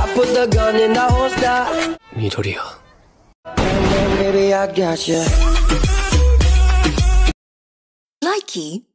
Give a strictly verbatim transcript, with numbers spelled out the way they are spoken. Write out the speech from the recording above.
I put the gun in the holster. 미도리야. And then baby I got you. Likey